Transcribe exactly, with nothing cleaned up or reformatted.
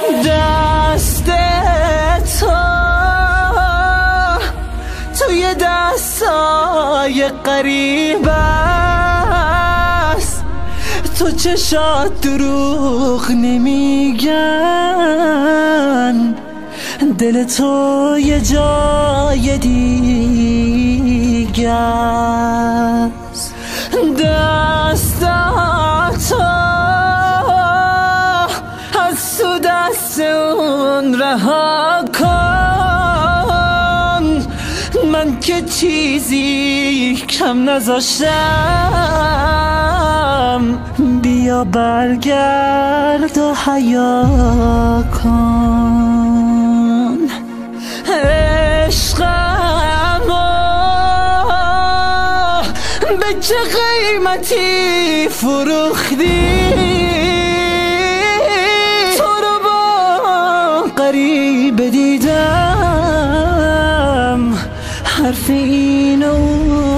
دست تو توی دستای قریب است، تو چشات دروغ نمیگن، دل تو یه جای دیگه است. دستاتو از تو دست اون رها کن، من که چیزی کم نذاشتم، بیا برگرد و حیا کن. عشقمو به چه قیمتی فروختی، تو رو با غریبه دیدم، حرف اینو